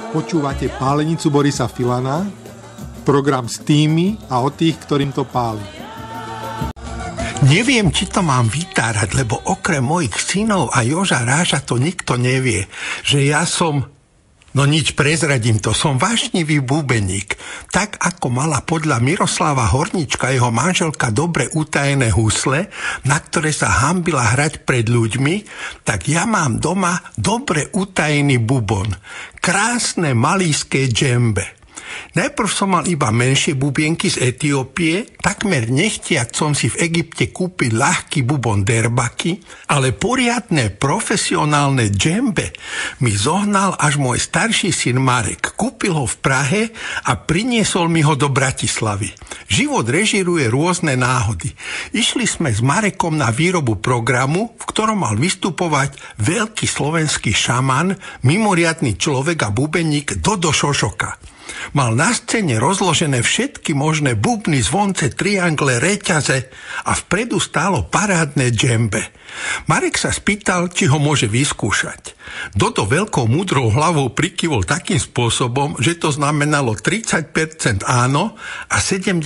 Počúvate Pálenicu Borisa Filana, program s tými a o tých, ktorým to páli. Neviem, či to mám vytárať, lebo okrem mojich synov a Joža Ráža to nikto nevie, že ja som... No nič, prezradím to, som vášnivý bubeník. Tak ako mala podľa Miroslava Hornička jeho manželka dobre utajené husle, na ktoré sa hanbila hrať pred ľuďmi, tak ja mám doma dobre utajený bubon. Krásne malíské džembe. Najprv som mal iba menšie bubienky z Etiópie, takmer nechtiac som si v Egypte kúpil ľahký bubon derbaki, ale poriadne profesionálne džembe mi zohnal až môj starší syn Marek. Kúpil ho v Prahe a priniesol mi ho do Bratislavy. Život režiruje rôzne náhody. Išli sme s Marekom na výrobu programu, v ktorom mal vystupovať veľký slovenský šaman, mimoriadny človek a bubeník Dodo Šošoka. Mal na scéne rozložené všetky možné bubny, zvonce, triangle, reťaze a vpredu stálo parádne džembe. Marek sa spýtal, či ho môže vyskúšať. Dodo veľkou múdrou hlavou prikyvol takým spôsobom, že to znamenalo 30% áno a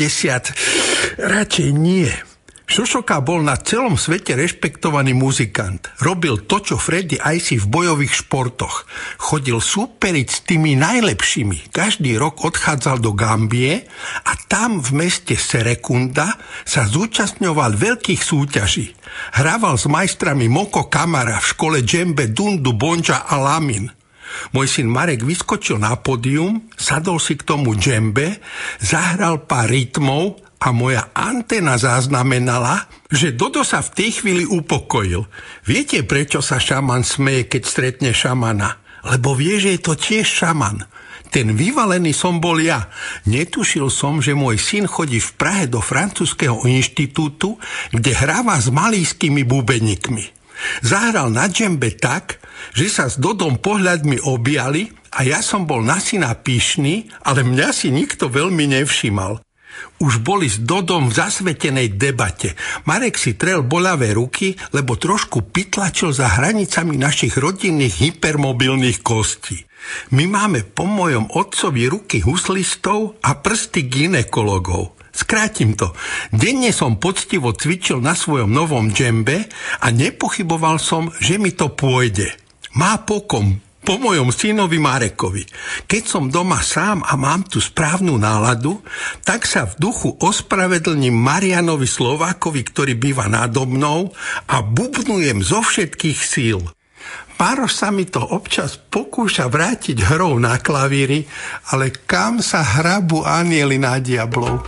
70% radšej nie. Šošoka bol na celom svete rešpektovaný muzikant. Robil to, čo Freddy Icy v bojových športoch. Chodil súperiť s tými najlepšími. Každý rok odchádzal do Gambie a tam v meste Serekunda sa zúčastňoval veľkých súťaží. Hrával s majstrami Moko Kamara v škole džembe Dundu, Bonja a Lamin. Môj syn Marek vyskočil na pódium, sadol si k tomu džembe, zahral pár rytmov a moja anténa zaznamenala, že Dodo sa v tej chvíli upokojil. Viete, prečo sa šaman smeje, keď stretne šamana? Lebo vie, že je to tiež šaman. Ten vyvalený som bol ja. Netušil som, že môj syn chodí v Prahe do francúzskeho inštitútu, kde hráva s malískými bubeníkmi. Zahral na džembe tak, že sa s Dodom pohľadmi objali a ja som bol na syna pyšný, ale mňa si nikto veľmi nevšimal. Už boli s Dodom v zasvetenej debate. Marek si trel boľavé ruky, lebo trošku pytlačil za hranicami našich rodinných hypermobilných kostí. My máme po mojom otcovi ruky huslistov a prsty gynekologov. Skrátim to. Denne som poctivo cvičil na svojom novom džembe a nepochyboval som, že mi to pôjde. Má pokom. Po mojom synovi Marekovi. Keď som doma sám a mám tu správnu náladu, tak sa v duchu ospravedlním Marianovi Slovákovi, ktorý býva nado mnou a bubnujem zo všetkých síl. Pároš sa mi to občas pokúša vrátiť hrou na klavíri, ale kam sa hrabu anieli na diablov?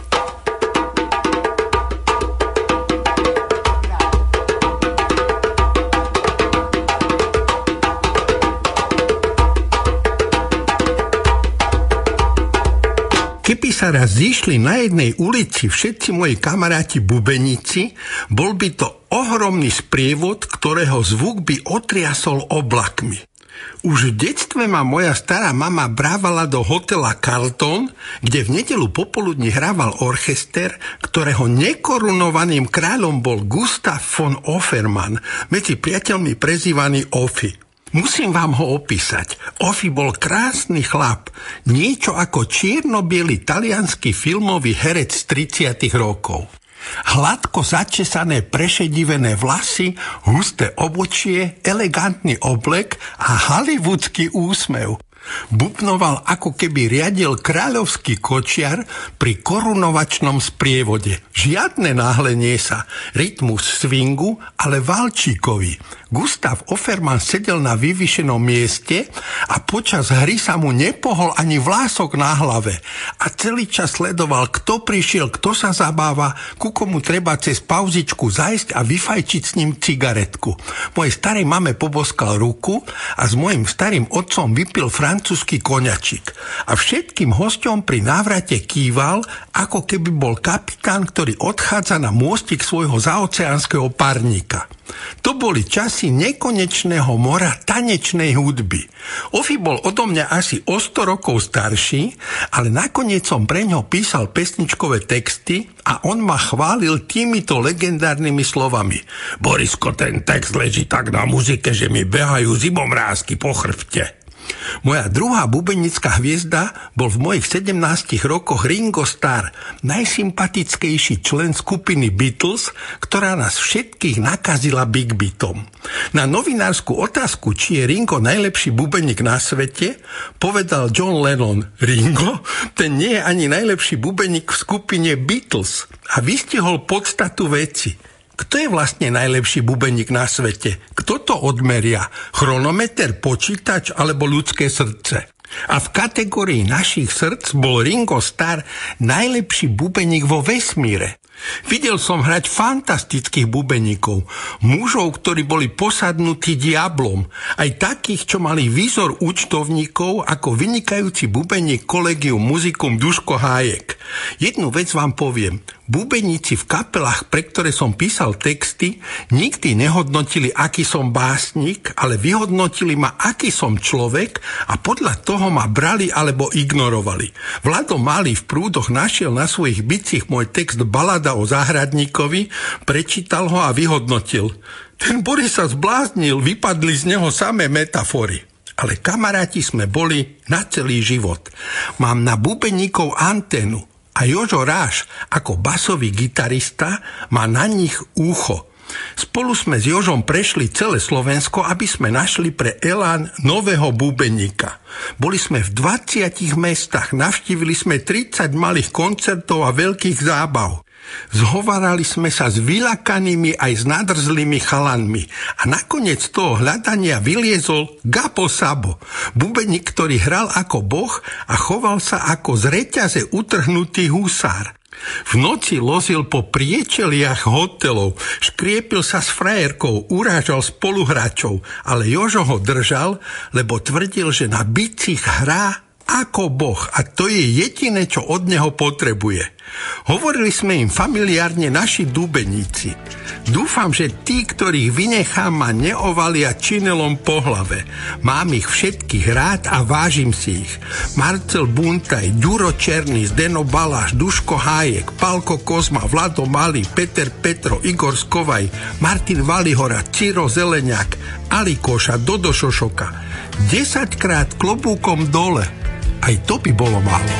Keby sa raz zišli na jednej ulici všetci moji kamaráti bubeníci, bol by to ohromný sprievod, ktorého zvuk by otriasol oblakmi. Už v detstve ma moja stará mama brávala do hotela Carlton, kde v nedeľu popoludní hrával orchester, ktorého nekorunovaným kráľom bol Gustav von Offermann, medzi priateľmi prezývaný Offi. Musím vám ho opísať. Offi bol krásny chlap, niečo ako čierno-biely taliansky filmový herec z 30. rokov. Hladko začesané prešedivené vlasy, husté obočie, elegantný oblek a hollywoodský úsmev. Bubnoval, ako keby riadil kráľovský kočiar pri korunovačnom sprievode. Žiadne náhlenie sa, rytmus swingu, ale valčíkový. Gustav Offermann sedel na vyvýšenom mieste a počas hry sa mu nepohol ani vlások na hlave. A celý čas sledoval, kto prišiel, kto sa zabáva, ku komu treba cez pauzičku zajsť a vyfajčiť s ním cigaretku. Mojej starej mame poboskal ruku a s mojim starým otcom vypil francúzsky koňačik. A všetkým hosťom pri návrate kýval, ako keby bol kapitán, ktorý odchádza na môstik svojho zaoceánskeho parníka. To boli časy nekonečného mora tanečnej hudby. Offi bol odo mňa asi o 100 rokov starší, ale nakoniec som pre ňo písal pesničkové texty a on ma chválil týmito legendárnymi slovami. Borisko, ten text leží tak na muzike, že mi behajú zimomrázky po chrbte. Moja druhá bubenická hviezda bol v mojich 17 rokoch Ringo Starr, najsympatickejší člen skupiny Beatles, ktorá nás všetkých nakazila Big Beatom. Na novinárskú otázku, či je Ringo najlepší bubeník na svete, povedal John Lennon: Ringo, ten nie je ani najlepší bubeník v skupine Beatles. A vystihol podstatu veci. Kto je vlastne najlepší bubeník na svete? Kto to odmeria? Chronometer, počítač alebo ľudské srdce? A v kategórii našich srdc bol Ringo Starr najlepší bubeník vo vesmíre. Videl som hrať fantastických bubeníkov, mužov, ktorí boli posadnutí diablom, aj takých, čo mali výzor účtovníkov, ako vynikajúci bubeník Collegium Musicum Duško Hájek. Jednu vec vám poviem. Bubeníci v kapelách, pre ktoré som písal texty, nikdy nehodnotili, aký som básnik, ale vyhodnotili ma, aký som človek a podľa toho ma brali alebo ignorovali. Vlado Malý v Prúdoch našiel na svojich bicích môj text Balada o záhradníkovi, prečítal ho a vyhodnotil. Ten Boris sa zbláznil, vypadli z neho samé metafory. Ale kamaráti sme boli na celý život. Mám na bubeníkov anténu. A Jožo Ráš, ako basový gitarista, má na nich ucho. Spolu sme s Jožom prešli celé Slovensko, aby sme našli pre Elán nového bubeníka. Boli sme v 20 mestách, navštívili sme 30 malých koncertov a veľkých zábav. Zhovárali sme sa s vylakanými aj s nadrzlými chalanmi a nakoniec toho hľadania vyliezol Gapo Sabo, bubeník, ktorý hral ako boh a choval sa ako z reťaze utrhnutý husár. V noci lozil po priečeliach hotelov, škriepil sa s frajerkou, urážal spoluhráčov, ale Jožo ho držal, lebo tvrdil, že na bicích hrá ako boh a to je jediné, čo od neho potrebuje. Hovorili sme im familiárne naši dubeníci. Dúfam, že tí, ktorých vynechám, ma neovalia činelom po hlave. Mám ich všetkých rád a vážim si ich. Marcel Buntaj, Ďuro Černý, Zdeno Baláš, Duško Hájek, Palko Kozma, Vlado Malý, Peter Petro, Igor Skovaj, Martin Valihora, Ciro Zeleniak, Ali Koša, Dodo Šošoka. 10-krát klobúkom dole. Aj to by bolo málo.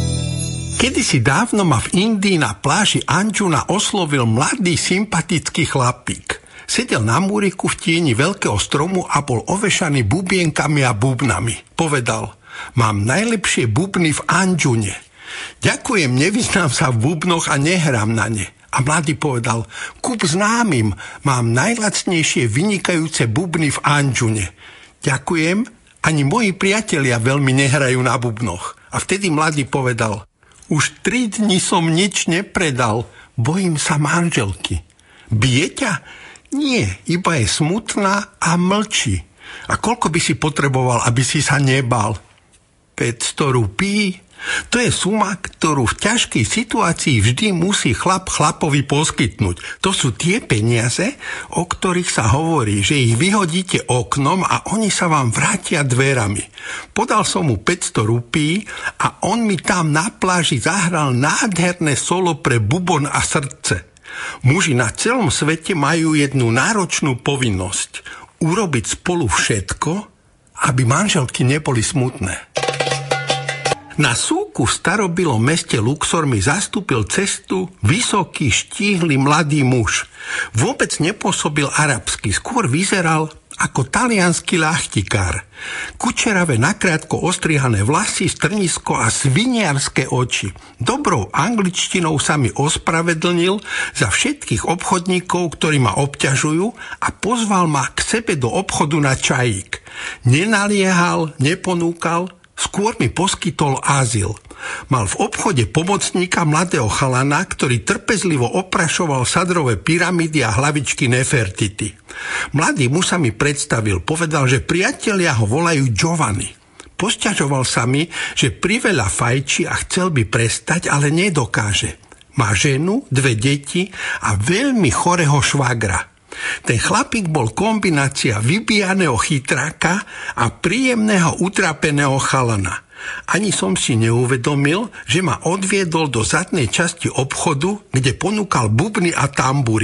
Kedysi dávno ma v Indii na pláži Anjuna oslovil mladý sympatický chlapík. Sedel na múriku v tieni veľkého stromu a bol ovešaný bubienkami a bubnami. Povedal: mám najlepšie bubny v Anjune. Ďakujem, nevyznám sa v bubnoch a nehrám na ne. A mladý povedal: kúp známym, mám najlacnejšie vynikajúce bubny v Anjune. Ďakujem, ani moji priatelia veľmi nehrajú na bubnoch. A vtedy mladý povedal: už 3 dni som nič nepredal, bojím sa manželky. Bije ťa? Nie, iba je smutná a mlčí. A koľko by si potreboval, aby si sa nebal? 500 rupí? To je suma, ktorú v ťažkej situácii vždy musí chlap chlapovi poskytnúť. To sú tie peniaze, o ktorých sa hovorí, že ich vyhodíte oknom a oni sa vám vrátia dverami. Podal som mu 500 rupí a on mi tam na pláži zahral nádherné solo pre bubon a srdce. Muži na celom svete majú jednu náročnú povinnosť. Urobiť spolu všetko, aby manželky neboli smutné. Na súku v starobilom meste Luxor mi zastúpil cestu vysoký, štíhly mladý muž. Vôbec nepôsobil arabsky, skôr vyzeral ako taliansky ľachtikár. Kučeravé nakrátko ostrihané vlasy, strnisko a sviniarské oči. Dobrou angličtinou sa mi ospravedlnil za všetkých obchodníkov, ktorí ma obťažujú, a pozval ma k sebe do obchodu na čajík. Nenaliehal, neponúkal, skôr mi poskytol azyl. Mal v obchode pomocníka, mladého chalana, ktorý trpezlivo oprašoval sadrové pyramídy a hlavičky Nefertity. Mladý muž sa mi predstavil, povedal, že priatelia ho volajú Giovanni. Posťažoval sa mi, že priveľa fajči a chcel by prestať, ale nedokáže. Má ženu, 2 deti a veľmi chorého švagra. Ten chlapík bol kombinácia vybijaného chytráka a príjemného utrapeného chalana. Ani som si neuvedomil, že ma odviedol do zadnej časti obchodu, kde ponúkal bubny a tamburiny.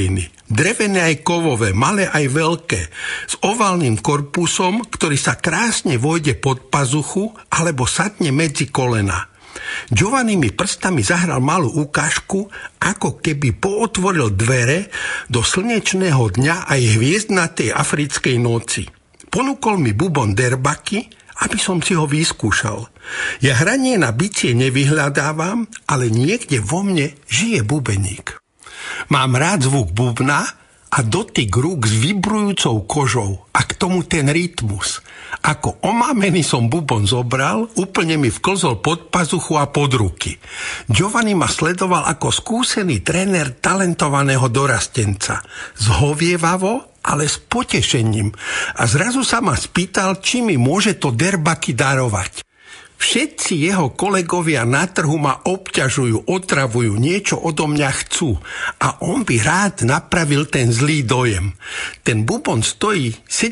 Drevené aj kovové, malé aj veľké, s oválnym korpusom, ktorý sa krásne vojde pod pazuchu alebo sadne medzi kolena. Giovanni mi prstami zahral malú ukážku, ako keby pootvoril dvere do slnečného dňa aj hviezdnatej africkej noci. Ponúkol mi bubon derbaky, aby som si ho vyskúšal. Ja hranie na bicie nevyhľadávam, ale niekde vo mne žije bubeník. Mám rád zvuk bubna a dotyk rúk s vibrujúcou kožou a k tomu ten rytmus. Ako omámený som bubon zobral, úplne mi vklzol pod pazuchu a pod ruky. Giovanni ma sledoval ako skúsený tréner talentovaného dorastenca. Zhovievavo, ale s potešením. A zrazu sa ma spýtal, či mi môže to derbaky darovať. Všetci jeho kolegovia na trhu ma obťažujú, otravujú, niečo odo mňa chcú. A on by rád napravil ten zlý dojem. Ten bubon stojí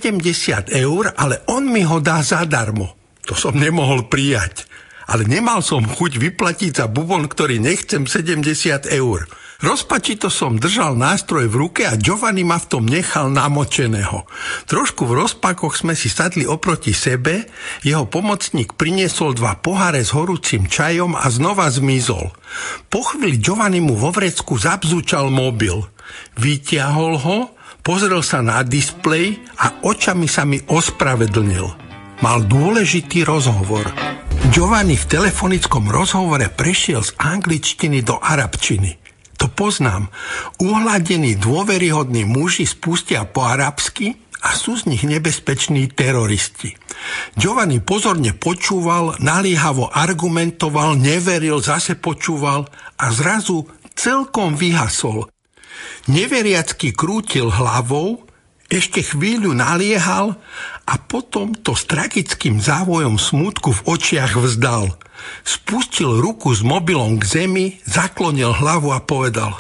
70 €, ale on mi ho dá zadarmo. To som nemohol prijať. Ale nemal som chuť vyplatiť za bubon, ktorý nechcem 70 €. Rozpačito som držal nástroj v ruke a Giovanni ma v tom nechal namočeného. Trošku v rozpakoch sme si sadli oproti sebe, jeho pomocník priniesol 2 poháre s horúcim čajom a znova zmizol. Po chvíli Giovanni mu vo vrecku zabzúčal mobil. Vytiahol ho, pozrel sa na displej a očami sa mi ospravedlnil. Mal dôležitý rozhovor. Giovanni v telefonickom rozhovore prešiel z angličtiny do arabčiny. To poznám. Uhladení dôveryhodní muži spustia po arabsky a sú z nich nebezpeční teroristi. Giovanni pozorne počúval, naliehavo argumentoval, neveril, zase počúval a zrazu celkom vyhasol. Neveriacky krútil hlavou, ešte chvíľu naliehal a potom to s tragickým závojom smútku v očiach vzdal. Spustil ruku s mobilom k zemi, zaklonil hlavu a povedal: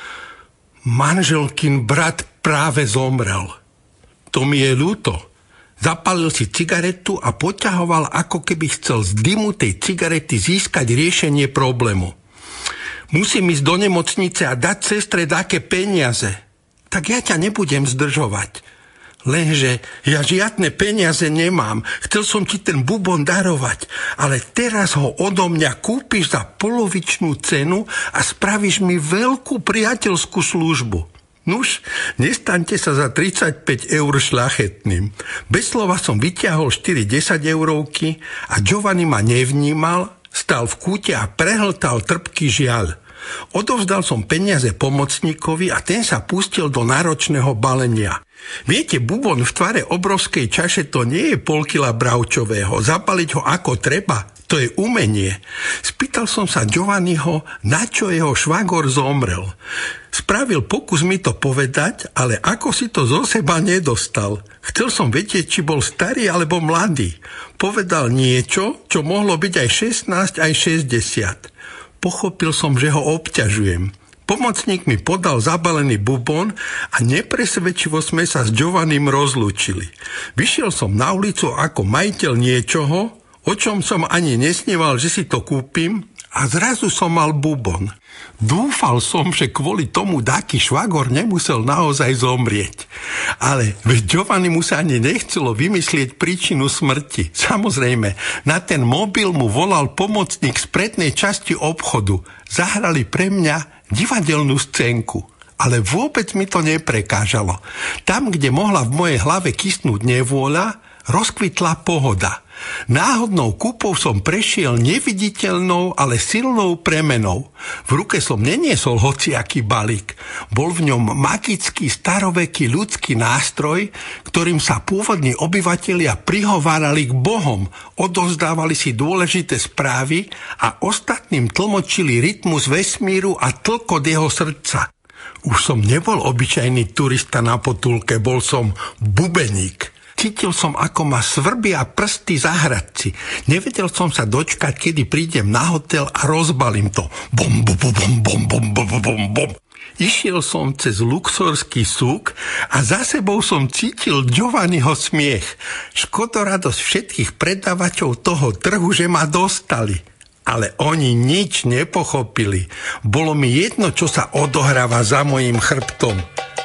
manželkin brat práve zomrel. To mi je ľúto. Zapálil si cigaretu a poťahoval, ako keby chcel z dymu tej cigarety získať riešenie problému. Musím ísť do nemocnice a dať sestre také peniaze. Tak ja ťa nebudem zdržovať. Lenže ja žiadne peniaze nemám. Chcel som ti ten bubon darovať, ale teraz ho odo mňa kúpiš za polovičnú cenu a spravíš mi veľkú priateľskú službu. Nuž, nestaňte sa za 35 € šľachetným. Bez slova som vyťahol 4 10-eurovky a Giovanni ma nevnímal, stal v kúte a prehltal trpký žiaľ. Odovzdal som peniaze pomocníkovi a ten sa pustil do náročného balenia. Viete, bubon v tvare obrovskej čaše to nie je pol kila bravčového. Zapaliť ho ako treba, to je umenie. Spýtal som sa Giovanniho, na čo jeho švagor zomrel. Spravil pokus mi to povedať, ale ako si to zo seba nedostal. Chcel som vedieť, či bol starý alebo mladý. Povedal niečo, čo mohlo byť aj 16, aj 60. Pochopil som, že ho obťažujem. Pomocník mi podal zabalený bubon a nepresvedčivo sme sa s Giovannim rozlúčili. Vyšiel som na ulicu ako majiteľ niečoho, o čom som ani nesníval, že si to kúpim, a zrazu som mal bubon. Dúfal som, že kvôli tomu dáky švagor nemusel naozaj zomrieť. Ale veď Giovanni mu sa ani nechcelo vymyslieť príčinu smrti. Samozrejme, na ten mobil mu volal pomocník z prednej časti obchodu. Zahrali pre mňa divadelnú scénku. Ale vôbec mi to neprekážalo. Tam, kde mohla v mojej hlave kysnúť nevôľa, rozkvitla pohoda. Náhodnou kúpou som prešiel neviditeľnou, ale silnou premenou. V ruke som neniesol hociaký balík. Bol v ňom magický staroveký ľudský nástroj, ktorým sa pôvodní obyvatelia prihovárali k bohom, odovzdávali si dôležité správy a ostatným tlmočili rytmus vesmíru a tlkot jeho srdca. Už som nebol obyčajný turista na potulke, bol som bubeník. Cítil som, ako ma svrbia prsty za hradci. Nevedel som sa dočkať, kedy prídem na hotel a rozbalím to. Bom, bom, bom, bom, bom, bom, bom, bom. Išiel som cez luxorský súk a za sebou som cítil Giovanniho smiech. Škodoradosť všetkých predávačov toho trhu, že ma dostali. Ale oni nič nepochopili. Bolo mi jedno, čo sa odohráva za mojím chrbtom.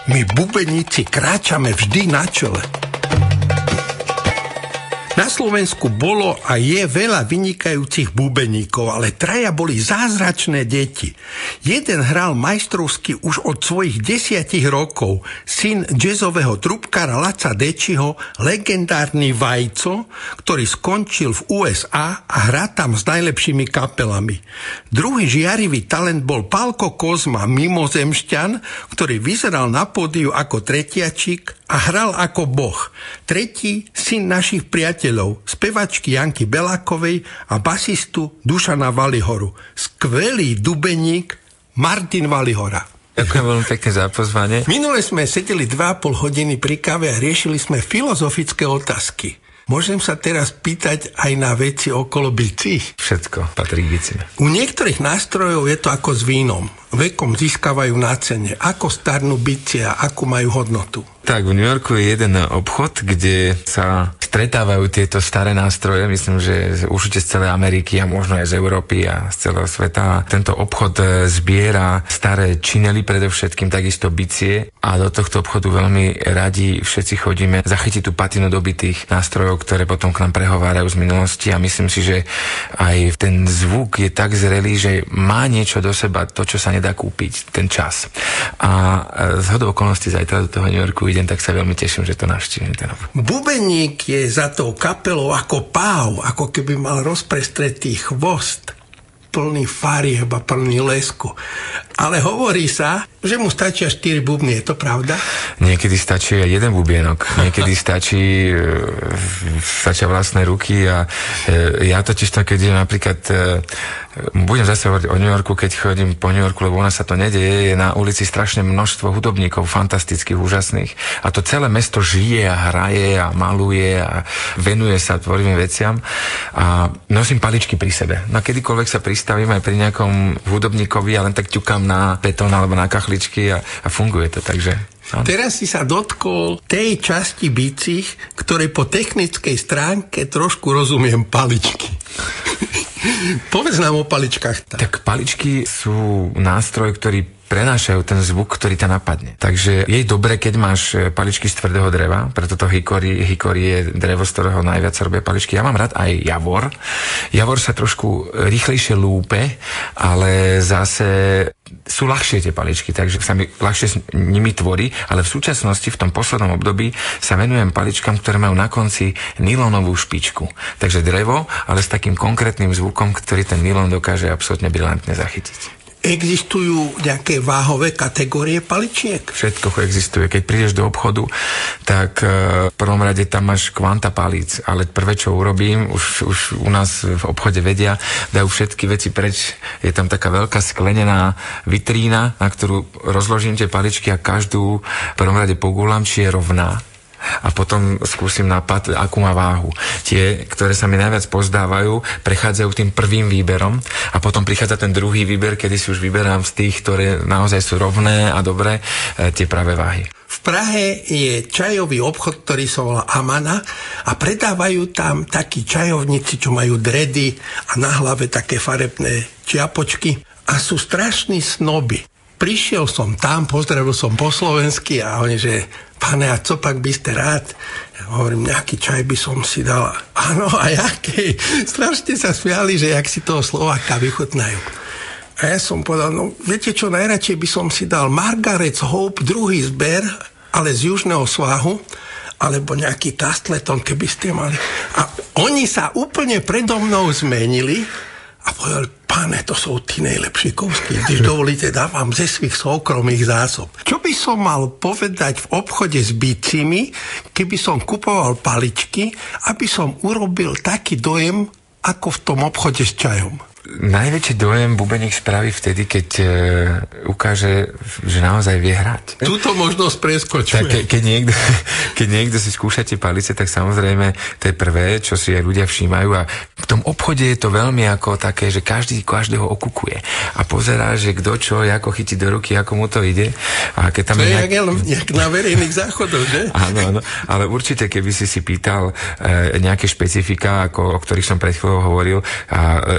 My bubeníci kráčame vždy na čele. Na Slovensku bolo a je veľa vynikajúcich bubeníkov, ale traja boli zázračné deti. Jeden hral majstrovsky už od svojich 10 rokov, syn jazzového trubkára Laca Dečiho, legendárny Vajco, ktorý skončil v USA a hrá tam s najlepšími kapelami. Druhý žiarivý talent bol Pálko Kozma, mimozemšťan, ktorý vyzeral na pódiu ako tretiačik a hral ako boh. Tretí, syn našich priateľov, spevačky Janky Belákovej a basistu Dušana Valihoru. Skvelý dubeník Martin Valihora. Ďakujem veľmi pekne za pozvanie. Minule sme sedeli 2,5 hodiny pri káve a riešili sme filozofické otázky. Môžem sa teraz pýtať aj na veci okolo bicí? Všetko patrí k bicím. U niektorých nástrojov je to ako s vínom. Vekom získavajú na cene. Ako starnú bicie a akú majú hodnotu? Tak, v New Yorku je jeden obchod, kde sa stretávajú tieto staré nástroje, myslím, že určite z celej Ameriky a možno aj z Európy a z celého sveta. A tento obchod zbiera staré činely, predovšetkým takisto bicie, a do tohto obchodu veľmi radi všetci chodíme zachytiť tú patinu dobitých nástrojov, ktoré potom k nám prehovárajú z minulosti, a myslím si, že aj ten zvuk je tak zrelý, že má niečo do seba, to, čo sa nedá kúpiť, ten čas. A zhodou okolností zajtra do toho New Yorku idem, tak sa veľmi teším, že to navštívim ten obchod. Bubeník je za tou kapelou ako páv, ako keby mal rozprestretý chvost, plný farieb a plný lesku. Ale hovorí sa, že mu stačia 4 bubny, je to pravda? Niekedy stačí aj jeden bubienok, niekedy stačia vlastné ruky, a ja totiž to, keď idem napríklad, budem zase hovoriť o New Yorku, keď chodím po New Yorku, lebo u nás sa to nedeje, je na ulici strašné množstvo hudobníkov, fantastických, úžasných, a to celé mesto žije a hraje a maluje a venuje sa tvorivým veciam, a nosím paličky pri sebe. No kedykoľvek sa pristavím aj pri nejakom hudobníkovi, a len tak ťukám na betón alebo na kachličky a funguje to, takže... No. Teraz si sa dotkol tej časti bicích, ktorej po technickej stránke trošku rozumiem paličky. Povedz nám o paličkách. Tak paličky sú nástroj, ktorý prenášajú ten zvuk, ktorý ťa napadne. Takže je dobré, keď máš paličky z tvrdého dreva, preto to hickory je drevo, z ktorého najviac sa robia paličky. Ja mám rád aj javor. Javor sa trošku rýchlejšie lúpe, ale zase sú ľahšie tie paličky, takže sa mi ľahšie s nimi tvorí, ale v súčasnosti, v tom poslednom období, sa venujem paličkám, ktoré majú na konci nylonovú špičku. Takže drevo, ale s takým konkrétnym zvukom, ktorý ten nylon dokáže absolútne brilantne zachytiť. Existujú nejaké váhové kategórie paličiek? Všetko existuje. Keď prídeš do obchodu, tak v prvom rade tam máš kvanta palíc, ale prvé, čo urobím, už u nás v obchode vedia, dajú všetky veci preč. Je tam taká veľká sklenená vitrína, na ktorú rozložím tie paličky a každú v prvom rade pogúlam, či je rovná. A potom skúsim nápad, akú má váhu. Tie, ktoré sa mi najviac pozdávajú, prechádzajú tým prvým výberom a potom prichádza ten druhý výber, kedy si už vyberám z tých, ktoré naozaj sú rovné a dobré, tie pravé váhy. V Prahe je čajový obchod, ktorý sa volá Amana, a predávajú tam takí čajovníci, čo majú dredy a na hlave také farebné čiapočky, a sú strašní snoby. Prišiel som tam, pozdravil som po slovensky a oni, že pane, a co pak by ste rád? Ja hovorím, nejaký čaj by som si dal. Áno, a jaký? Strašne sa smiali, že jak si toho Slováka vychutnajú. A ja som povedal, no viete čo, najradšej by som si dal Margaret's Hope, druhý zber, ale z južného svahu, alebo nejaký Tastleton, keby ste mali. A oni sa úplne predo mnou zmenili a povedali, pane, to sú tí najlepší kousky. Když dovolíte, dávam ze svých súkromných zásob. Čo by som mal povedať v obchode s bicimi, keby som kupoval paličky, aby som urobil taký dojem, ako v tom obchode s čajom? Najväčší dojem bubeník spraví vtedy, keď ukáže, že naozaj vie hrať. Túto možnosť preskočuje. Keď niekto si skúša tie palice, tak samozrejme to je prvé, čo si aj ľudia všímajú, a v tom obchode je to veľmi ako také, že každý každého okukuje a pozerá, že kto čo, ako chytí do ruky, ako mu to ide. A keď tam to je jak na verejných záchodoch, že? Áno, ale určite, keby si pýtal nejaké špecifika, o ktorých som pred chvíľou hovoril, a riešil by si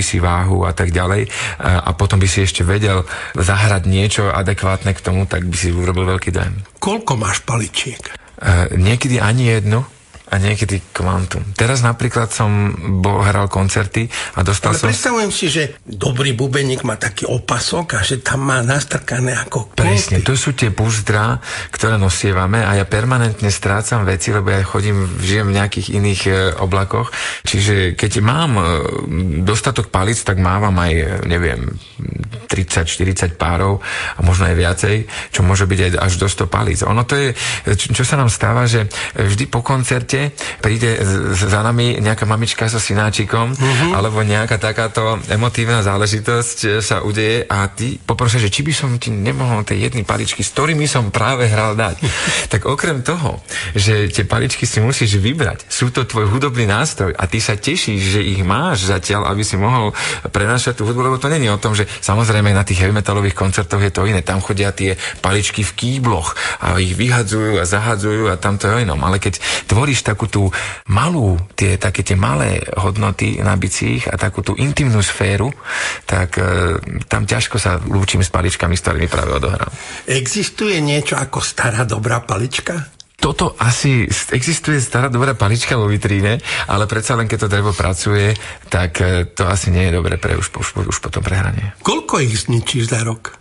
si váhu a tak ďalej a potom by si ešte vedel zahrať niečo adekvátne k tomu, tak by si urobil veľký dojem. Koľko máš paličiek? Niekedy ani jednu a niekedy kvantum. Teraz napríklad som hral koncerty a dostal som... Ale predstavujem si, že dobrý bubeník má taký opasok a že tam má nastrkané ako kolty. Presne, to sú tie púzdra, ktoré nosievame a ja permanentne strácam veci, lebo ja žijem v nejakých iných oblakoch. Čiže keď mám dostatok palíc, tak mávam aj, neviem, 30-40 párov a možno aj viacej, čo môže byť aj až do 100 palíc. Ono to je, čo sa nám stáva, že vždy po koncerte príde za nami nejaká mamička so synáčikom alebo nejaká takáto emotívna záležitosť sa udeje a ty poprosia, že či by som ti nemohol tie jedny paličky, s ktorými som práve hral dať. Tak okrem toho, že tie paličky si musíš vybrať, sú to tvoj hudobný nástroj a ty sa tešíš, že ich máš zatiaľ, aby si mohol prenášať tú hudbu, lebo to není o tom, že samozrejme na tých heavy metalových koncertoch je to iné. Tam chodia tie paličky v kýbloch a ich vyhadzujú a zahadzujú a tam to je inom. Ale keď tvoríš takú tú malú, také tie malé hodnoty na bicích a takú tú intimnú sféru, tak tam ťažko sa lúčim s paličkami, s ktorými práve odohrám. Existuje niečo ako stará dobrá palička? Toto asi existuje stará dobrá palička vo vitríne, ale predsa len keď to drevo pracuje, tak to asi nie je dobre pre už potom prehranie. Koľko ich zničíš za rok?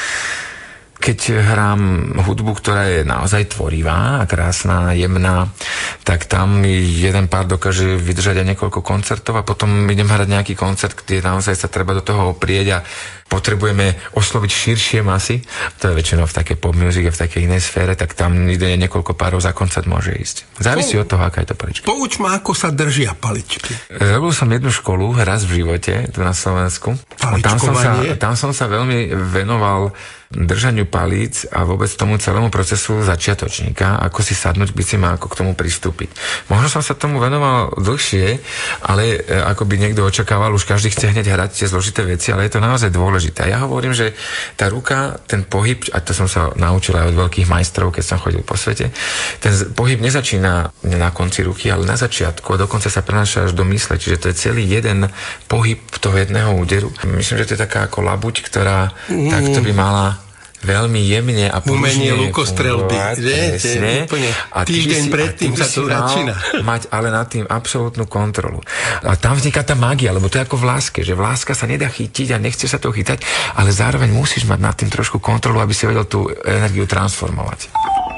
Keď hrám hudbu, ktorá je naozaj tvorivá a krásna, jemná, tak tam jeden pár dokáže vydržať aj niekoľko koncertov a potom idem hrať nejaký koncert, kde naozaj sa treba do toho oprieť a potrebujeme osloviť širšie masy. To je väčšinou v takej pop music a v takej inej sfére, tak tam ide niekoľko párov za koncert môže ísť. Závisí od toho, aká je to palička. Pouč ma, ako sa držia paličky. Robil som jednu školu raz v živote tu na Slovensku. Tam som sa veľmi venoval držaniu palíc a vôbec tomu celému procesu začiatočníka, ako si sadnúť bicím a ako k tomu pristúpiť. Možno som sa tomu venoval dlhšie, ale ako by niekto očakával, už každý chce hneď hrať tie zložité veci, ale je to naozaj dôležité. Ja hovorím, že tá ruka, ten pohyb, a to som sa naučil aj od veľkých majstrov, keď som chodil po svete, ten pohyb nezačína na konci ruky, ale na začiatku a dokonca sa prenáša až do mysle, čiže to je celý jeden pohyb toho jedného úderu. Myslím, že to je taká ako labuť, ktorá takto by mala veľmi jemne a pružne umenie lukostrelby, presne. A týždeň predtým sa to začína. Mať ale nad tým absolútnu kontrolu. A tam vzniká tá mágia, lebo to je ako v láske, že v láska sa nedá chytiť a nechce sa to chytať, ale zároveň musíš mať nad tým trošku kontrolu, aby si vedel tú energiu transformovať.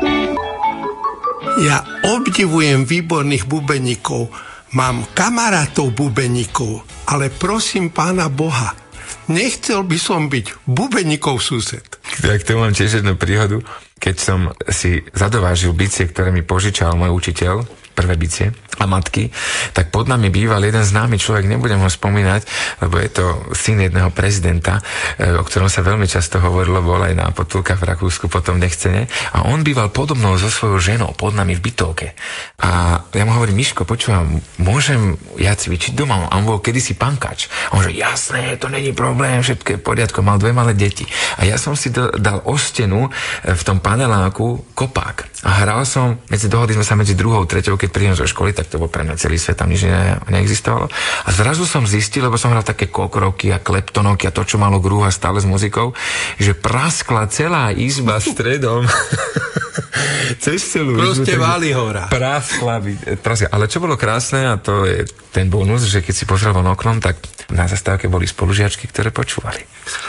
Ja obdivujem výborných bubeníkov. Mám kamarátov bubeníkov, ale prosím Pána Boha, nechcel by som byť bubeníkov sused. Tak to mám tiež jednu príhodu. Keď som si zadovážil bicie, ktoré mi požičal môj učiteľ, prvé bicie a matky, tak pod nami býval jeden známy človek, nebudem ho spomínať, lebo je to syn jedného prezidenta, o ktorom sa veľmi často hovorilo, bol aj na potulkách v Rakúsku, potom nechcene. A on býval podobnou so svojou ženou pod nami v bytovke. A ja mu hovorím, Miško, počúvam, môžem ja cvičiť doma? A on bol kedysi pankač. A on že, jasné, to není problém, všetko je v poriadku, mal 2 malé deti. A ja som si dal o stenu v tom paneláku kopák. A hral som, dohodli sme sa medzi 2. a 3. keď prídem zo školy, tak to bol pre mňa celý svet, tam nič neexistovalo. A zrazu som zistil, lebo som hral také kokroky a kleptonoky a to, čo malo grúha stále s muzikou, že praskla celá izba stredom. Cez celú izbu. Proste váli hora. Praskla. Ale čo bolo krásne, a to je ten bonus, že keď si pozrel von oknom, tak na zastávke boli spolužiačky, ktoré počúvali.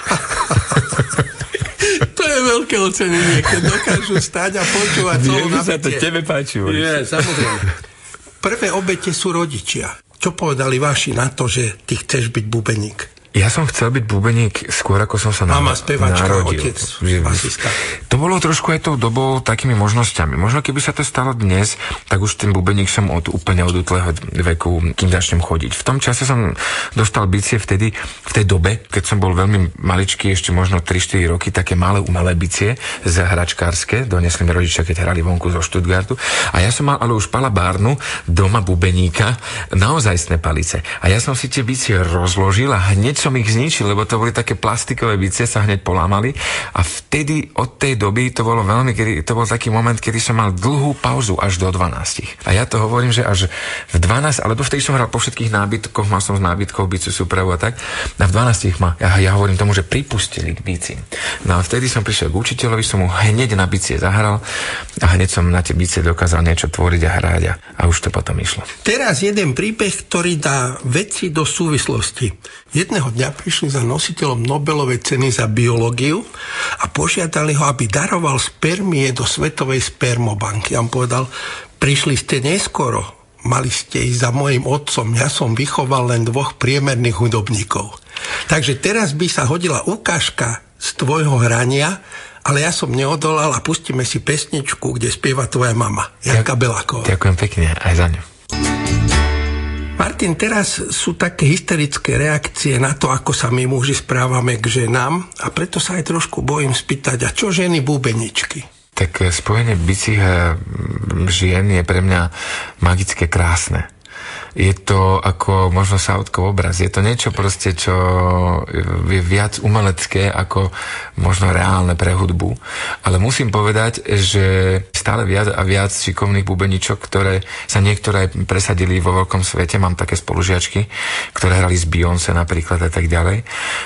To je veľké ocenenie, keď dokážu stať a počúvať celú napätie. Sa to tebe páči. Je, samozrejme. Prvé obete sú rodičia. Čo povedali vaši na to, že ty chceš byť bubeník? Ja som chcel byť bubeník skôr, ako som sa Mama spevačka, narodil. Otec basista. To bolo trošku aj tou dobou takými možnosťami. Možno keby sa to stalo dnes, tak už ten bubeník som úplne od útleho veku, kým začnem chodiť. V tom čase som dostal bicie vtedy, v tej dobe, keď som bol veľmi maličký, ešte možno 3-4 roky, také malé umelé bicie hračkárske, donesli mi rodičia, keď hrali vonku zo Stuttgartu. A ja som mal ale už palabárnu, doma bubeníka, naozajstné palice. A ja som si tie bicie rozložil a hneď som ich zničil, lebo to boli také plastikové bicie, sa hneď polámali a vtedy od tej doby to bolo to bol taký moment, kedy som mal dlhú pauzu až do 12. A ja to hovorím, že až v 12, alebo vtedy som hral po všetkých nábytkoch, mal som z nábytkov bicu súpravu a tak. A v 12 ja hovorím tomu, že pripustili k bici. No a vtedy som prišiel k učiteľovi, som mu hneď na bicie zahral a hneď som na tie bicie dokázal niečo tvoriť a hrať a už to potom išlo. Teraz jeden príbeh, ktorý dá veci do súvislosti. Jedného dňa prišli za nositeľom Nobelovej ceny za biológiu a požiadali ho, aby daroval spermie do Svetovej spermobanky. A on povedal, prišli ste neskoro, mali ste ísť za mojím otcom, ja som vychoval len 2 priemerných hudobníkov. Takže teraz by sa hodila ukážka z tvojho hrania, ale ja som neodolal a pustíme si pesničku, kde spieva tvoja mama, Janka Beláková. Ďakujem pekne aj za ňu. Martin, teraz sú také hysterické reakcie na to, ako sa my muži správame k ženám a preto sa aj trošku bojím spýtať, a čo ženy búbeničky? Tak spojenie bicích žien je pre mňa magické, krásne. Je to ako možno Sáudkov obraz. Je to niečo proste, čo je viac umelecké ako možno reálne pre hudbu. Ale musím povedať, že stále viac a viac šikovných bubeničok, ktoré sa niektoré presadili vo veľkom svete. Mám také spolužiačky, ktoré hrali z Beyoncé napríklad a tak ďalej.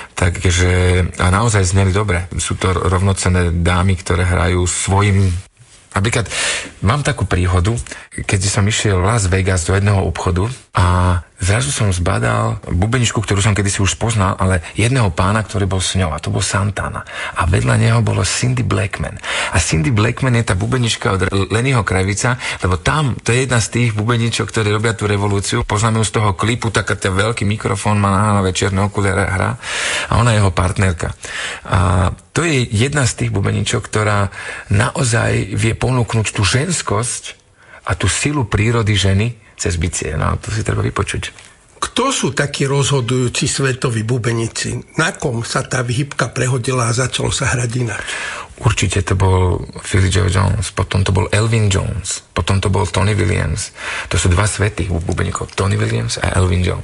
Takže a naozaj zneli dobre. Sú to rovnocenné dámy, ktoré hrajú svojim. Napríklad mám takú príhodu, keď som išiel v Las Vegas do jedného obchodu a zrazu som zbadal bubeničku, ktorú som kedysi už spoznal, ale jedného pána, ktorý bol s ňou, a to bol Santana. A vedľa neho bolo Cindy Blackman. A Cindy Blackman je tá bubenička od Lennyho Kravica, lebo tam, to je jedna z tých bubeničok, ktoré robia tú revolúciu. Poznáme ju z toho klipu, taká ten veľký mikrofón, má na hlave čierne okuliare, hrá a ona je jeho partnerka. A to je jedna z tých bubeničok, ktorá naozaj vie ponúknuť tú ženskosť a tú silu prírody ženy cez bicie. No, to si treba vypočuť. Kto sú takí rozhodujúci svetoví bubenici? Na kom sa tá výhybka prehodila a začalo sa hrať ináč? Určite to bol Philly Joe Jones, potom to bol Elvin Jones, potom to bol Tony Williams. To sú 2 svätých bubeníkov, Tony Williams a Elvin Jones.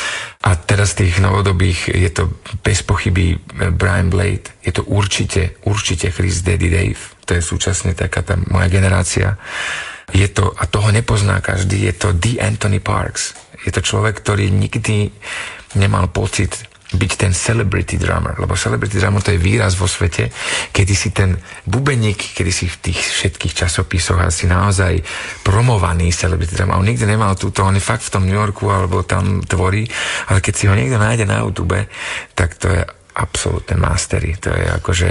A teraz tých novodobých je to bez pochyby Brian Blade, je to určite Chris Daddy Dave, to je súčasne taká tá moja generácia. Je to, a toho nepozná každý, je to D. Anthony Parks. Je to človek, ktorý nikdy nemal pocit byť ten celebrity drummer, lebo celebrity drummer to je výraz vo svete, kedy si ten bubeník, kedy si v tých všetkých časopisoch asi naozaj promovaný celebrity drummer. On nikdy nemal túto, on je fakt v tom New Yorku alebo tam tvorí, ale keď si ho niekto nájde na YouTube, tak to je absolútne mastery. To je akože,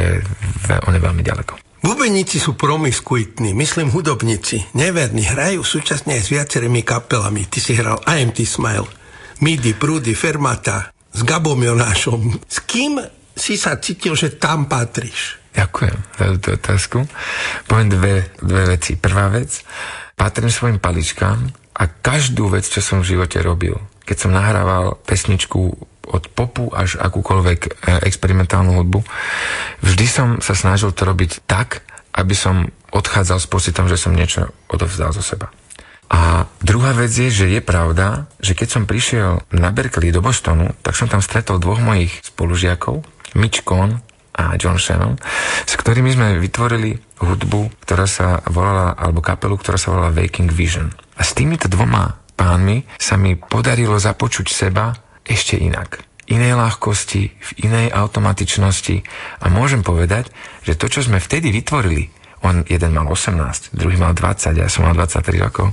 on je veľmi ďaleko. Bubeníci sú promiskuitní, myslím hudobníci, neverní, hrajú súčasne aj s viacerými kapelami. Ty si hral IMT Smile, Midi, Prúdy, Fermata, s Gabom Jonášom. S kým si sa cítil, že tam patríš? Ďakujem za túto otázku. Poviem dve veci. Prvá vec, patrím svojim paličkám a každú vec, čo som v živote robil, keď som nahrával pesničku od popu až akúkoľvek experimentálnu hudbu, vždy som sa snažil to robiť tak, aby som odchádzal s pocitom, že som niečo odovzdal zo seba. A druhá vec je, že je pravda, že keď som prišiel na Berkeley do Bostonu, tak som tam stretol 2 mojich spolužiakov, Mitch Cohn a John Shannon, s ktorými sme vytvorili hudbu, ktorá sa volala, alebo kapelu, ktorá sa volala Waking Vision. A s týmito 2 pánmi sa mi podarilo započuť seba ešte inak. Inej ľahkosti, v inej automatičnosti. A môžem povedať, že to, čo sme vtedy vytvorili, jeden mal 18, druhý mal 20, ja som mal 23 rokov,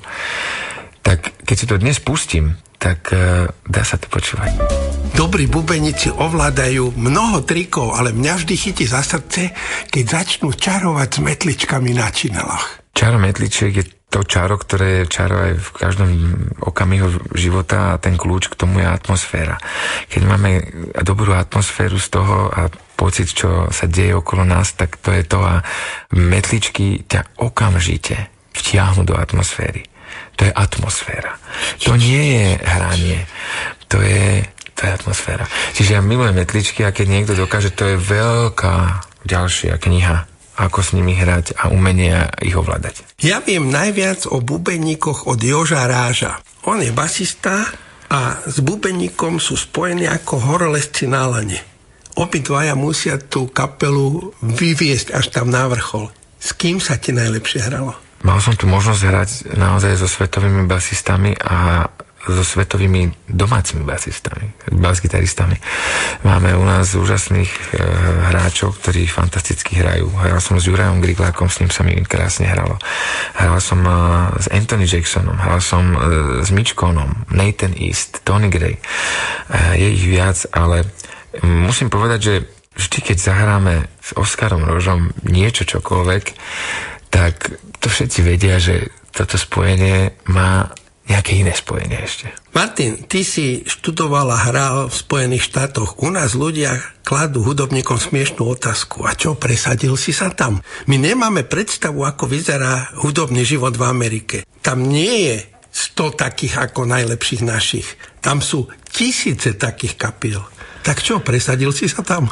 tak keď si to dnes pustím, tak dá sa to počúvať. Dobrí bubenici ovládajú mnoho trikov, ale mňa vždy chytí za srdce, keď začnú čarovať s metličkami na činelách. Čaro metličiek je to čaro, ktoré je čaro aj v každom okamihu života a ten kľúč k tomu je atmosféra. Keď máme dobrú atmosféru z toho a pocit, čo sa deje okolo nás, tak to je to a metličky ťa okamžite vtiahnu do atmosféry. To je atmosféra. To nie je hranie. To je atmosféra. Čiže ja milujem metličky a keď niekto dokáže, to je veľká ďalšia kniha, ako s nimi hrať a umenie ich ovládať. Ja viem najviac o bubeníkoch od Joža Ráža. On je basista a s bubeníkom sú spojení ako horolezci na lane. Obidvaja musia tú kapelu vyviesť až tam na vrchol. S kým sa ti najlepšie hralo? Mal som tu možnosť hrať naozaj so svetovými basistami a so svetovými domácimi basistami, basgitaristami. Máme u nás úžasných hráčov, ktorí fantasticky hrajú. Hral som s Jurajom Griglákom, s ním sa mi krásne hralo. Hral som s Anthony Jacksonom, hral som s Mitchkonom, Nathan East, Tony Gray. Je ich viac, ale musím povedať, že vždy, keď zahráme s Oskarom Rožom niečo, čokoľvek, tak to všetci vedia, že toto spojenie má nejaké iné spojenie ešte. Martin, ty si študoval a hral v Spojených štátoch. U nás ľudia kladú hudobníkom smiešnú otázku. A čo, presadil si sa tam? My nemáme predstavu, ako vyzerá hudobný život v Amerike. Tam nie je 100 takých ako najlepších našich. Tam sú tisíce takých kapiel. Tak čo, presadil si sa tam?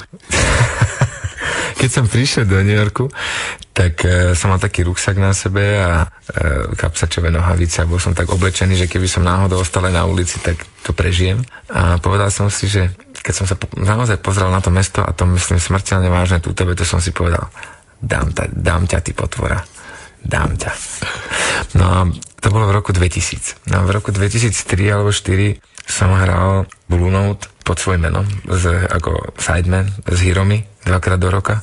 Keď som prišiel do New Yorku, tak som mal taký ruksak na sebe a kapsačové nohavice a bol som tak oblečený, že keby som náhodou ostal aj na ulici, tak to prežijem. A povedal som si, že keď som sa naozaj pozrel na to mesto, a to myslím smrteľne vážne túto vetu, som si povedal, dám ťa, ty potvora. Dám ťa. No a to bolo v roku 2000. No a v roku 2003 alebo 2004 som hral Blue Note pod svojím menom, ako sideman s Hiromi 2-krát do roka.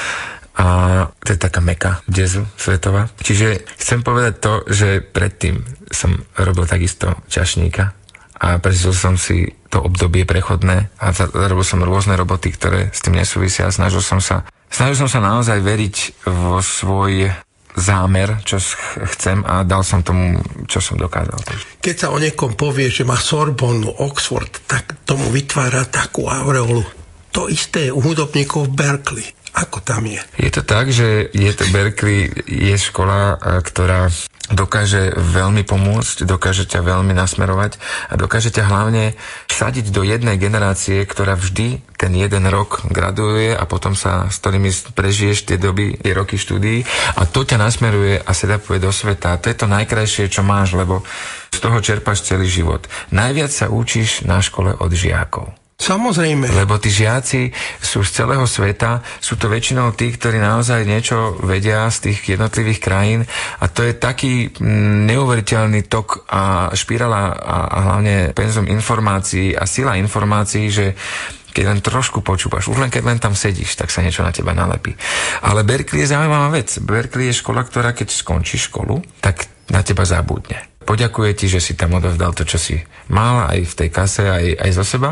A to je taká meka jazzu svetová. Čiže chcem povedať to, že predtým som robil takisto čašníka a prežil som si to obdobie prechodné a robil som rôzne roboty, ktoré s tým nesúvisia. Snažil som sa naozaj veriť vo svoj zámer, čo chcem a dal som tomu, čo som dokázal. Keď sa o niekom povie, že má Sorbonnu, Oxford, tak tomu vytvára takú aureolu. To isté je u hudobníkov v Berkeley. Ako tam je? Je to tak, že Berkeley je škola, ktorá dokáže veľmi pomôcť, dokáže ťa veľmi nasmerovať a dokáže ťa hlavne vsadiť do jednej generácie, ktorá vždy ten jeden rok graduuje a potom sa, s ktorými prežiješ tie roky štúdií a to ťa nasmeruje a setupuje do sveta. A to je to najkrajšie, čo máš, lebo z toho čerpáš celý život. Najviac sa učíš na škole od žiakov. Samozrejme. Lebo tí žiaci sú z celého sveta, sú to väčšinou tí, ktorí naozaj niečo vedia z tých jednotlivých krajín a to je taký neuveriteľný tok a špirála a hlavne penzum informácií a sila informácií, že keď len trošku počúvaš, už len keď len tam sedíš, tak sa niečo na teba nalepí. Ale Berkeley je zaujímavá vec. Berkeley je škola, ktorá keď skončíš školu, tak na teba zabudne. Poďakuje ti, že si tam odovzdal to, čo si mal, aj v tej kase, aj zo seba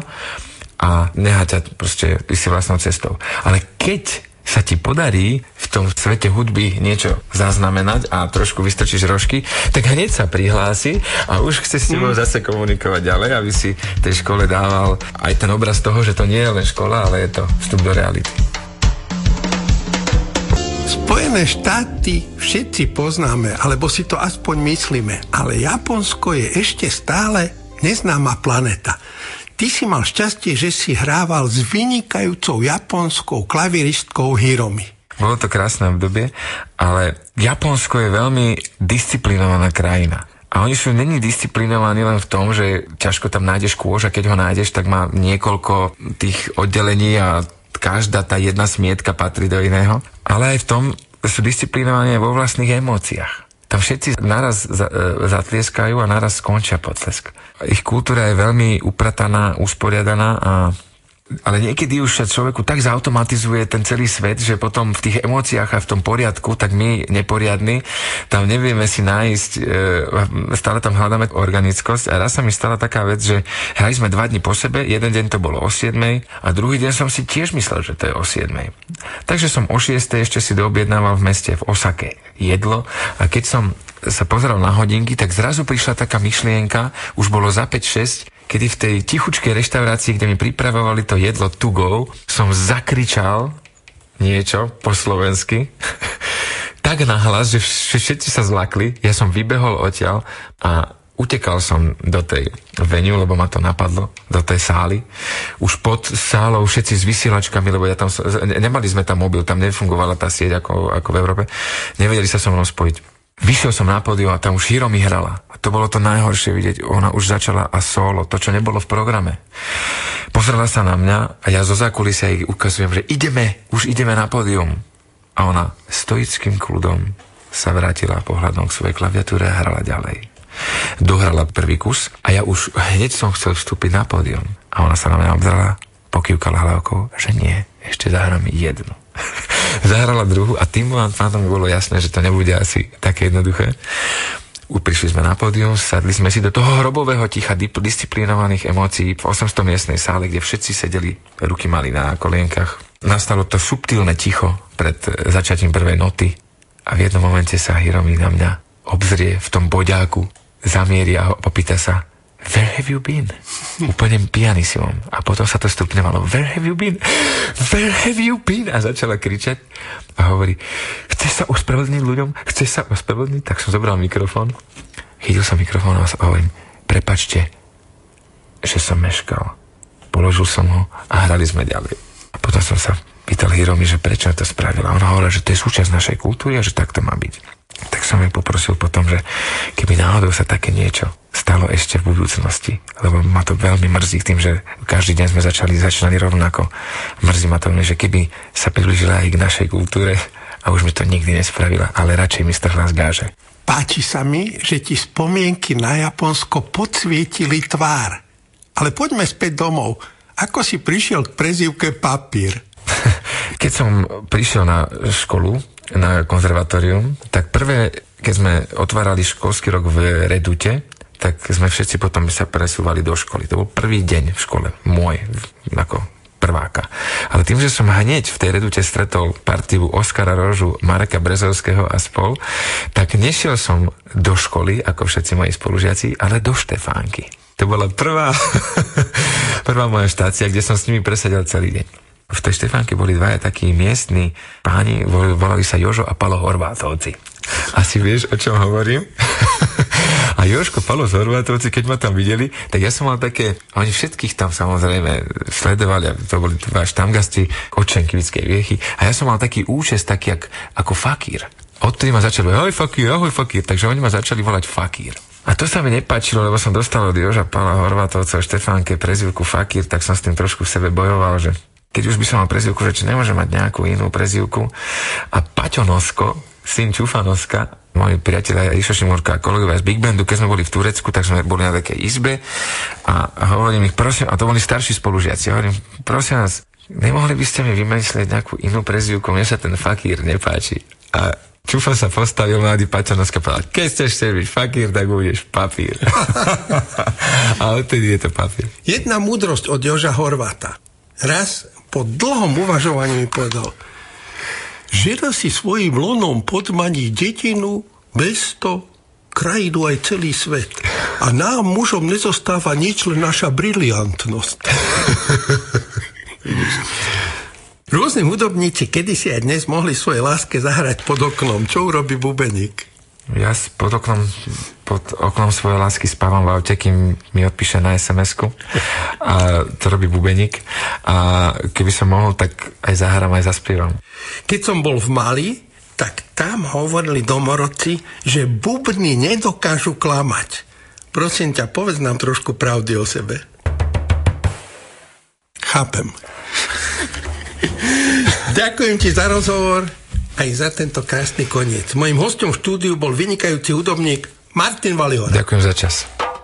a nechá ťa proste ísť vlastnou cestou. Ale keď sa ti podarí v tom svete hudby niečo zaznamenať a trošku vystrčíš rožky, tak hneď sa prihlási a už chce s tebou zase komunikovať ďalej, aby si tej škole dával aj ten obraz toho, že to nie je len škola, ale je to vstup do reality. Spojené štáty všetci poznáme, alebo si to aspoň myslíme, ale Japonsko je ešte stále neznáma planeta. Ty si mal šťastie, že si hrával s vynikajúcou japonskou klaviristkou Hiromi. Bolo to krásne obdobie, ale Japonsko je veľmi disciplinovaná krajina. A oni sú není disciplinovaní len v tom, že ťažko tam nájdeš kôž a keď ho nájdeš, tak má niekoľko tých oddelení a každá tá jedna smietka patrí do iného. Ale aj v tom sú disciplinovaní vo vlastných emóciách. Tam všetci naraz zatlieskajú a naraz skončia potlesk. Ich kultúra je veľmi uprataná, usporiadaná, ale niekedy už sa človeku tak zautomatizuje ten celý svet, že potom v tých emóciách a v tom poriadku, tak my neporiadni, tam nevieme si nájsť, stále tam hľadáme organickosť a raz sa mi stala taká vec, že hrali sme 2 dni po sebe, jeden deň to bolo o 7 a druhý deň som si tiež myslel, že to je o 7. Takže som o 6 ešte si doobjednával v meste v Osake jedlo a keď som sa pozeral na hodinky, tak zrazu prišla taká myšlienka, už bolo za 5-6, kedy v tej tichučkej reštaurácii, kde mi pripravovali to jedlo to go, som zakričal niečo po slovensky tak nahlas, že všetci sa zlakli, ja som vybehol odtiaľ a utekal som do tej venue, lebo ma to napadlo, do tej sály. Už pod sálou všetci s vysielačkami, lebo ja tam, nemali sme tam mobil, tam nefungovala tá sieť ako v Európe. Nevedeli sa so mnou spojiť. vyšiel som na pódium a tam už Hiromi hrala. A to bolo to najhoršie vidieť. Ona už začala a solo, to, čo nebolo v programe. Pozrela sa na mňa a ja zo zákulisia jej ukazujem, že už ideme na pódium. A ona stoickým kľudom sa vrátila pohľadom k svojej klaviatúre a hrala ďalej. Dohrala prvý kus a ja už hneď som chcel vstúpiť na pódium. A ona sa na mňa obzrela, pokývkala hlavkou, že nie, ešte zahrám jednu. Zahrala druhú a tým pádom mi bolo jasné, že to nebude asi také jednoduché. Prišli sme na pódium, sadli sme si do toho hrobového ticha disciplinovaných emócií v 800 miestnej sále, kde všetci sedeli, ruky mali na kolienkach. Nastalo to subtilné ticho pred začatím prvej noty a v jednom momente sa Hiromi na mňa obzrie v tom boďáku, zamierí a popýta sa: Where have you been? Úplne pianisimom. A potom sa to stupňovalo: Where have you been? Where have you been? A začala kričať a hovorí: Chceš sa ospravedlniť ľuďom? Chceš sa ospravedlniť? Tak som zobral mikrofón, chytil som mikrofón a hovorím: Prepačte, že som meškal. Položil som ho a hrali sme ďalej. A potom som sa pýtal Hiromi, že prečo to spravila. Ona hovorila, že to je súčasť našej kultúry a že tak to má byť. Tak som jej poprosil potom, že keby náhodou sa také niečo stalo ešte v budúcnosti, lebo ma to veľmi mrzí tým, že každý deň sme začali rovnako. Mrzí ma to, že keby sa priblížila aj k našej kultúre a už mi to nikdy nespravila, ale radšej mi strhla z gáže. Páči sa mi, že ti spomienky na Japonsko podsvietili tvár. Ale poďme späť domov. Ako si prišiel k prezývke Papír? Keď som prišiel na školu, na konzervatórium, tak prvé, keď sme otvárali školský rok v Redute, tak sme všetci potom sa presúvali do školy. To bol prvý deň v škole, môj, ako prváka. Ale tým, že som hneď v tej Redute stretol partiu Oskara Rožu, Mareka Brezovského a spol, tak nešiel som do školy, ako všetci moji spolužiaci, ale do Štefánky. To bola prvá moja štácia, kde som s nimi presedel celý deň. V tej Štefánke boli dvaja takí miestni páni, volali sa Jožo a Palo Horvátovci. Asi vieš, o čom hovorím? A Jožko, Palo Horvátovci, keď ma tam videli, tak ja som mal také, oni všetkých tam samozrejme sledovali, to boli dva štamgasti, Očenky, Vickej Viechy, a ja som mal taký účes, taký ako fakír. Odtedy ma začali, ahoj fakír, takže oni ma začali volať fakír. A to sa mi nepáčilo, lebo som dostal od Joža Pala Horvátovca v Štefánke prezývku fakír, tak som s tým trošku v sebe bojoval, že keď už by som mal prezývku, že či nemôžem mať nejakú inú prezývku. A Paťo Nosko, syn Čufa Noska, moji priatelia Išo Šimurka a kolegovia z Big Bandu, keď sme boli v Turecku, tak sme boli na takej izbe a hovorím ich, prosím, a to boli starší spolužiaci, hovorím, prosím vás, nemohli by ste mi vymyslieť nejakú inú prezývku, mne sa ten fakír nepáči. A Čufa sa postavil, mladý Paťo Noska povedal, keď chceš byť fakír, tak budeš papír. A odtedy je to papír. Jedna múdrosť od Joža Horváta. Raz po dlhom uvažovaní mi povedal: žena si svojím lonom podmaní detinu, mesto, krajinu aj celý svet. A nám, mužom, nezostáva nič, len naša briliantnosť. Rôzni hudobníci kedysi aj dnes mohli svojej láske zahrať pod oknom. Čo urobí bubeník? Ja pod oknom svojej lásky spávam v aute, kým mi odpíše na SMS-ku, a to robí bubeník, a keby som mohol, tak aj zahrám, aj zaspievam. Keď som bol v Mali, tak tam hovorili domorodci, že bubny nedokážu klamať. Prosím ťa, povedz nám trošku pravdy o sebe. Chápem. Ďakujem ti za rozhovor aj za tento krásny koniec. Mojím hosťom v štúdiu bol vynikajúci hudobník Martin Valihora. Ďakujem za čas.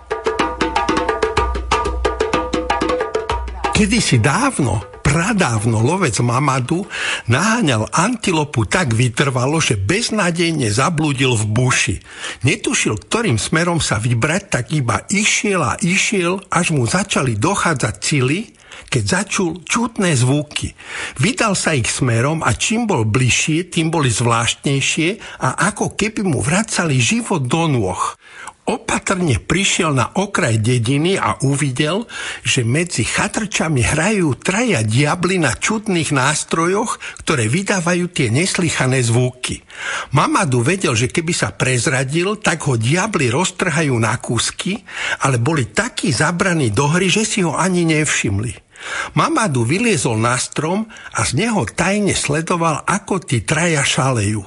Kedysi pradávno lovec Mamadu naháňal antilopu tak vytrvalo, že beznádejne zablúdil v buši. Netušil, ktorým smerom sa vybrať, tak iba išiel, až mu začali dochádzať sily, keď začul čudné zvuky. Vydal sa ich smerom a čím bol bližšie, tým boli zvláštnejšie a ako keby mu vracali život do nôh. Opatrne prišiel na okraj dediny a uvidel, že medzi chatrčami hrajú traja diabli na čudných nástrojoch, ktoré vydávajú tie neslychané zvuky. Mamadu vedel, že keby sa prezradil, tak ho diabli roztrhajú na kúsky, ale boli takí zabraní do hry, že si ho ani nevšimli. Mamadu vyliezol na strom a z neho tajne sledoval, ako tí traja šalejú.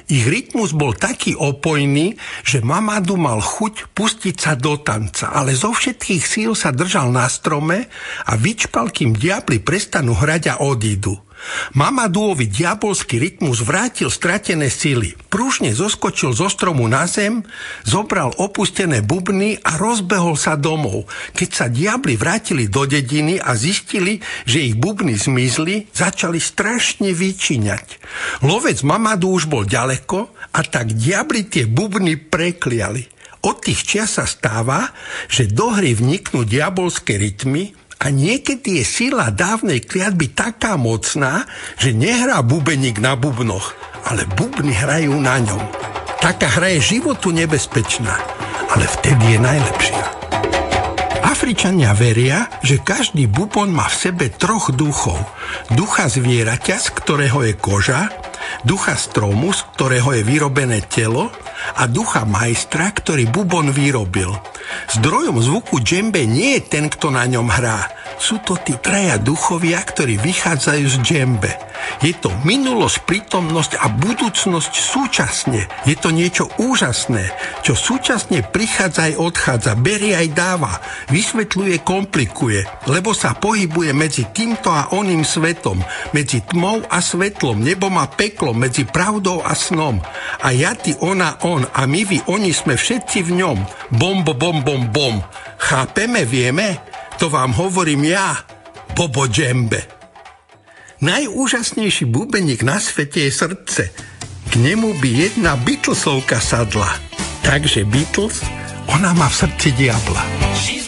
Ich rytmus bol taký opojný, že Mamadou mal chuť pustiť sa do tanca, ale zo všetkých síl sa držal na strome a vyčpal, kým diabli prestanú hrať a odídu. Mamadouovi diabolský rytmus vrátil stratené sily. Pružne zoskočil zo stromu na zem, zobral opustené bubny a rozbehol sa domov. Keď sa diabli vrátili do dediny a zistili, že ich bubny zmizli, začali strašne vyčíňať. Lovec Mamadou už bol ďaleko a tak diabli tie bubny prekliali. Od tých čias sa stáva, že do hry vniknú diabolské rytmy a niekedy je sila dávnej kliatby taká mocná, že nehrá bubeník na bubnoch, ale bubny hrajú na ňom. Taká hra je životu nebezpečná, ale vtedy je najlepšia. Afričania veria, že každý bubon má v sebe 3 duchov. Ducha zvieraťa, z ktorého je koža, ducha stromu, z ktorého je vyrobené telo a ducha majstra, ktorý bubon vyrobil. Zdrojom zvuku džembe nie je ten, kto na ňom hrá. Sú to tí 3 duchovia, ktorí vychádzajú z džembe. Je to minulosť, prítomnosť a budúcnosť súčasne. Je to niečo úžasné, čo súčasne prichádza aj odchádza, berie aj dáva, vysvetľuje, komplikuje, lebo sa pohybuje medzi týmto a oným svetom, medzi tmou a svetlom, nebom a peklom, medzi pravdou a snom. A ja, ty, ona, on a my, vy, oni sme všetci v ňom. Bom, bom, bom, bom. Chápeme, vieme? To vám hovorím ja, Bobo Džembe. Najúžasnejší bubeník na svete je srdce. K nemu by jedna Beatlesovka sadla. Takže Beatles, ona má v srdci diabla.